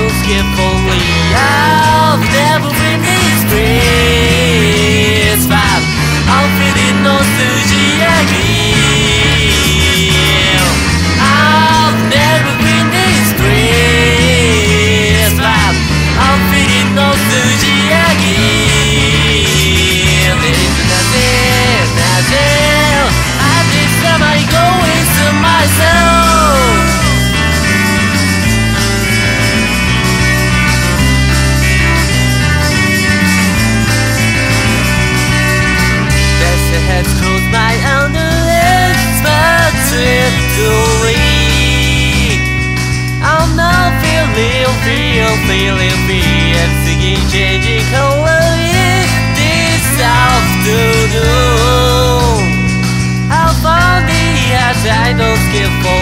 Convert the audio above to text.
skillfully. I've never been this graceful. I'm feeling nostalgia. I've never been this graceful. I'm feeling nostalgia. There's nothing, at this time I go into myself. Has closed my eyelids, but tenderly I'm not feeling and singing, changing color in this afternoon. I found the eyes I don't skip for.